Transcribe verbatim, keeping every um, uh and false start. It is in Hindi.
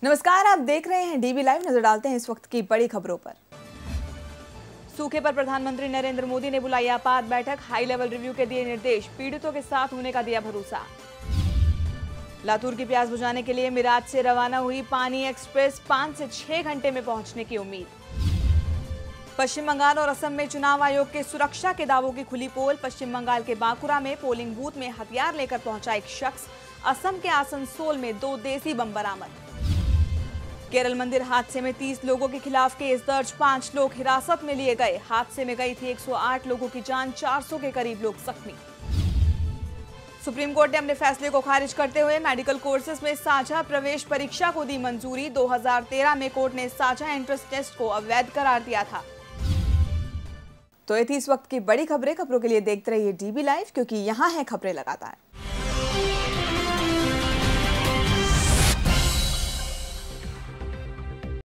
नमस्कार, आप देख रहे हैं डीबी लाइव। नजर डालते हैं इस वक्त की बड़ी खबरों पर। सूखे पर प्रधानमंत्री नरेंद्र मोदी ने बुलाई आपात बैठक, हाई लेवल रिव्यू के दिए निर्देश, पीड़ितों के साथ होने का दिया भरोसा। लातूर की प्यास बुझाने के लिए मिराज से रवाना हुई पानी एक्सप्रेस, पांच से छह घंटे में पहुंचने की उम्मीद। पश्चिम बंगाल और असम में चुनाव आयोग के सुरक्षा के दावों की खुली पोल। पश्चिम बंगाल के बांकुरा में पोलिंग बूथ में हथियार लेकर पहुंचा एक शख्स। असम के आसनसोल में दो देसी बम बरामद। केरल मंदिर हादसे में तीस लोगों के खिलाफ केस दर्ज, पांच लोग हिरासत में लिए गए। हादसे में गई थी एक सौ आठ लोगों की जान, चार सौ के करीब लोग जख्मी। सुप्रीम कोर्ट ने अपने फैसले को खारिज करते हुए मेडिकल कोर्सेज में साझा प्रवेश परीक्षा को दी मंजूरी। दो हज़ार तेरह में कोर्ट ने साझा एंट्रेंस टेस्ट को अवैध करार दिया था। तो ये थी इस वक्त की बड़ी खबरें। खबरों के लिए देखते रहिए डीबी लाइव, क्योंकि यहाँ है खबरें लगातार।